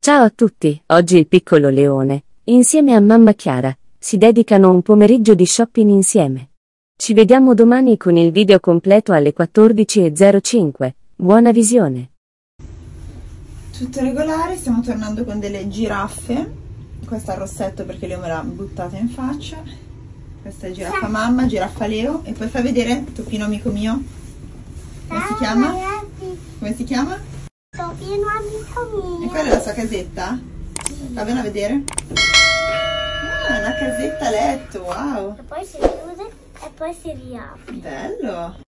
Ciao a tutti, oggi il piccolo Leone, insieme a mamma Chiara, si dedicano un pomeriggio di shopping insieme. Ci vediamo domani con il video completo alle 14:05. Buona visione! Tutto regolare, stiamo tornando con delle giraffe. Questa al rossetto perché Leo me l'ha buttata in faccia. Questa è giraffa mamma, giraffa Leo. E poi fai vedere, Topino amico mio. Come si chiama? Come si chiama? Topino amico mio. E quella è la sua casetta? Fammela vedere. Ah, una casetta a letto, wow. E poi si chiude e poi si riapre. Bello.